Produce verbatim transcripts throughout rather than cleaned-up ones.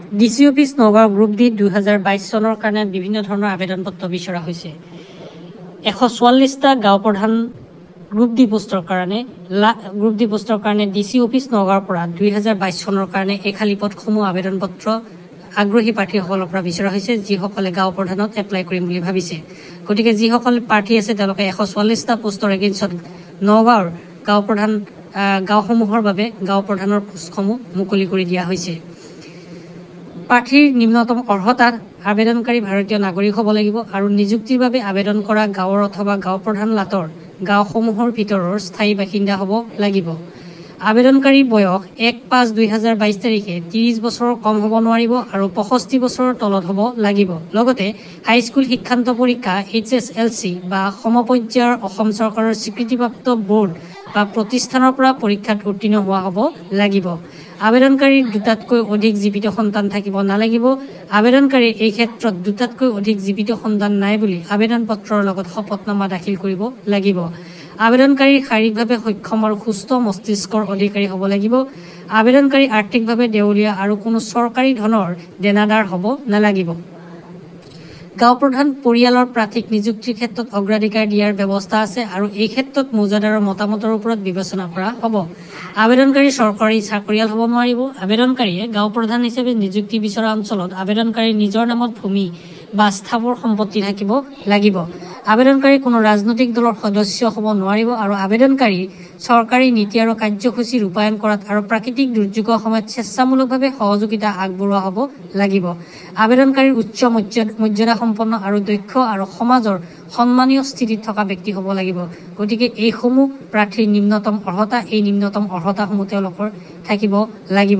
D C office Nagaon group D দুহেজাৰ বাইছ চনৰ কাৰণে বিভিন্ন ধৰণৰ আবেদন পত্ৰ বিচৰা হৈছে। এশ চৌৱাল্লিছটা গাঁও প্ৰধান গ্ৰুপ ডি পোষ্টৰ কাৰণে গ্ৰুপ ডি পোষ্টৰ কাৰণে ডি চি অফিচ নগাঁৱৰ পৰা দুহেজাৰ বাইছ চনৰ কাৰণে এই খালী পদসমূহ আবেদন পত্ৰ আগ্ৰহী প্ৰাৰ্থীসকলৰ পৰা বিচৰা হৈছে, যিসকলে গাঁও প্ৰধানত এপ্লাই কৰিম বুলি ভাবিছে। গতিকে যিসকল প্ৰাৰ্থী আছে তেওঁলোকে এশ চৌৱাল্লিছটা পোষ্টৰ এগেইনষ্টত নগাঁৱৰ গাঁও প্ৰধান গাঁওসমূহৰ বাবে গাঁও প্ৰধানৰ পোষ্টসমূহ মুকলি কৰি দিয়া হৈছে। প্ৰাৰ্থীৰ নিম্নতম অৰ্হতা আবেদনকাৰী ভাৰতীয় নাগৰিক হ'ব লাগিব আৰু নিযুক্তিৰ বাবে আবেদন কৰা গাঁৱৰ অথবা গাঁও প্ৰধান লাটৰ গাঁওসমূহৰ ভিতৰৰ স্থায়ী বাসিন্দা হ'ব লাগিব। আবেদনকাৰীৰ বয়স এক পাঁচ দুই হাজাৰ বাইছ তাৰিখে ত্ৰিছ বছৰৰ কম হ'ব নোৱাৰিব আৰু পঁয়ষষ্ঠি বছৰৰ তলত হ'ব লাগিব। লগতে হাইস্কুল শিক্ষান্ত পৰীক্ষা এইচ এছ এল চি বা সমপৰ্যায়ৰ অসম চৰকাৰৰ স্বীকৃতিপ্ৰাপ্ত বোৰ্ড বা প্ৰতিষ্ঠানৰ পৰা পৰীক্ষাত উত্তীৰ্ণ হোৱা হ'ব লাগিব। আবেদনকাৰীৰ দুটাতকৈ অধিক জীৱিত সন্তান থাকিব নালাগিব। আবেদনকাৰীৰ এই ক্ষেত্ৰত দুটাতকৈ অধিক জীৱিত সন্তান নাই বুলি আবেদন পত্ৰৰ লগত শপতনামা দাখিল কৰিব লাগিব। আবেদনকাৰীৰ শাৰীৰিকভাৱে সক্ষম আৰু সুস্থ মস্তিষ্কৰ অধিকাৰী হ'ব লাগিব। আবেদনকাৰী আৰ্থিকভাৱে দেউলীয়া আৰু কোনো চৰকাৰী ধনৰ দেনাদাৰ হ'ব নালাগিব। গাঁও প্ৰধান পৰিয়ালৰ প্ৰাৰ্থীক নিযুক্তিৰ ক্ষেত্ৰত অগ্ৰাধিকাৰ দিয়াৰ ব্যৱস্থা আছে আৰু এই ক্ষেত্ৰত মৌজাদাৰৰ মতামতৰ ওপৰত বিবেচনা কৰা হ'ব। আবেদনকাৰী চৰকাৰী চাকৰিয়াল হ'ব নোৱাৰিব। আবেদনকাৰীয়ে গাঁও প্ৰধান হিচাপে নিযুক্তি বিচৰা অঞ্চলত আবেদনকাৰীৰ নিজৰ নামত ভূমি বা স্থাৱৰ সম্পত্তি থাকিব লাগিব। আবেদনকাৰী কোনো ৰাজনৈতিক দলৰ সদস্য হ'ব নোৱাৰিব আৰু আবেদনকাৰী চৰকাৰী নীতি আৰু কাৰ্যসূচী ৰূপায়ণ কৰাত আৰু প্ৰাকৃতিক দুৰ্যোগৰ সময়ত স্বেচ্ছামূলকভাৱে সহযোগিতা আগবঢ়োৱা হ'ব লাগিব। আবেদনকাৰীৰ উচ্চ মৰ্যাদা সম্পন্ন আৰু দক্ষ আৰু সমাজৰ সন্মানীয় স্থিতিত থকা ব্যক্তি হ'ব লাগিব। গতিকে এইসমূহ প্ৰাৰ্থীৰ নিম্নতম অৰ্হতা, এই নিম্নতম অৰ্হতাসমূহ তেওঁলোকৰ থাকিব লাগিব।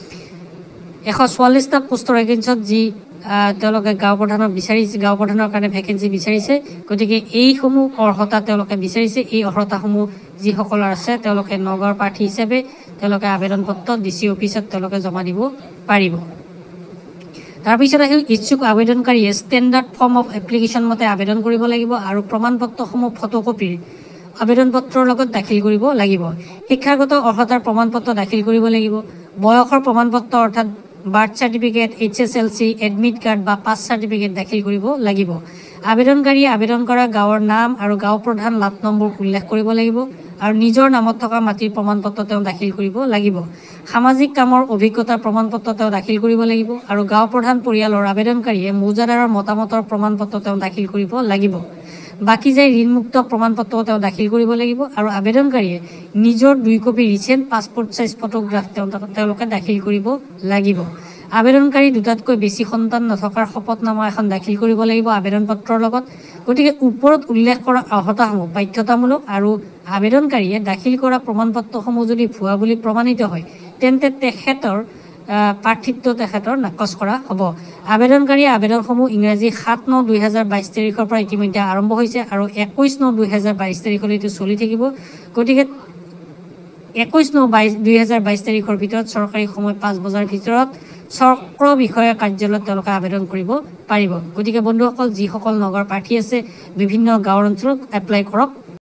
এশ চৌৱাল্লিছটা পোষ্টৰ এগেইনষ্টত যি তেওঁলোকে গাঁও প্ৰধানৰ বিচাৰিছে গাঁও প্ৰধানৰ কাৰণে ভেকেঞ্চি বিচাৰিছে, গতিকে এইসমূহ অৰ্হতা তেওঁলোকে বিচাৰিছে। এই অৰ্হতাসমূহ যিসকলৰ আছে তেওঁলোকে নগাঁৱৰ প্ৰাৰ্থী হিচাপে তেওঁলোকে আবেদন পত্ৰ ডি চি অফিচত তেওঁলোকে জমা দিব পাৰিব। তাৰপিছত আহিল ইচ্ছুক আবেদনকাৰীয়ে ষ্টেণ্ডাৰ্ড ফৰ্ম অফ এপ্লিকেশ্যন মতে আবেদন কৰিব লাগিব আৰু প্ৰমাণ পত্ৰসমূহ ফটোকপিৰ আবেদন পত্ৰৰ লগত দাখিল কৰিব লাগিব। শিক্ষাগত অৰ্হতাৰ প্ৰমাণ পত্ৰ দাখিল কৰিব লাগিব। বয়সৰ প্ৰমাণ পত্ৰ অৰ্থাৎ birth certificate, H S L C, admit card বা পাছ চাৰ্টিফিকেট দাখিল কৰিব লাগিব। আবেদনকাৰীয়ে আবেদন কৰা গাঁৱৰ নাম আৰু গাঁও প্ৰধান লাট নম্বৰ উল্লেখ কৰিব লাগিব আৰু নিজৰ নামত থকা মাটিৰ প্ৰমাণ পত্ৰ তেওঁ দাখিল কৰিব লাগিব। সামাজিক কামৰ অভিজ্ঞতাৰ প্ৰমাণ পত্ৰ তেওঁ দাখিল কৰিব লাগিব আৰু গাঁও প্ৰধান পৰিয়ালৰ আবেদনকাৰীয়ে মৌজাদাৰৰ মতামতৰ প্ৰমাণ পত্ৰ তেওঁ দাখিল কৰিব লাগিব। বাকী যায় ঋণমুক্ত প্ৰমাণ পত্ৰ তেওঁ দাখিল কৰিব লাগিব আৰু আবেদনকাৰীয়ে নিজৰ দুই copy recent passport size photograph তেওঁ তেওঁলোকে দাখিল কৰিব লাগিব। আবেদনকাৰী দুটাতকৈ বেছি সন্তান নথকাৰ শপতনামা এখন দাখিল কৰিব লাগিব আবেদন পত্ৰৰ লগত। গতিকে ওপৰত উল্লেখ কৰা অৰ্হতাসমূহ বাধ্যতামূলক আৰু আবেদনকাৰীয়ে দাখিল কৰা প্ৰমাণ পত্ৰসমূহ যদি ভুৱা বুলি প্ৰমাণিত হয় তেন্তে তেখেতৰ প্ৰাৰ্থিত্ব তেখেতৰ নাকচ কৰা হ'ব। আবেদনকাৰীয়ে আবেদনসমূহ ইংৰাজী সাত ন দুই হাজাৰ বাইছ তাৰিখৰ পৰা ইতিমধ্যে আৰম্ভ হৈছে আৰু একৈছ ন দুই হাজাৰ বাইছ তাৰিখলৈ এইটো চলি থাকিব। গতিকে একৈছ ন বাইছ দুই হাজাৰ বাইছ তাৰিখৰ ভিতৰত চৰকাৰী সময় পাঁচ বজাৰ ভিতৰত চক্ৰ বিষয়া কাৰ্যালয়ত তেওঁলোকে আবেদন কৰিব পাৰিব। গতিকে বন্ধুসকল, যিসকল নগৰ প্ৰাৰ্থী আছে বিভিন্ন গাঁৱৰ অঞ্চলত এপ্লাই কৰক।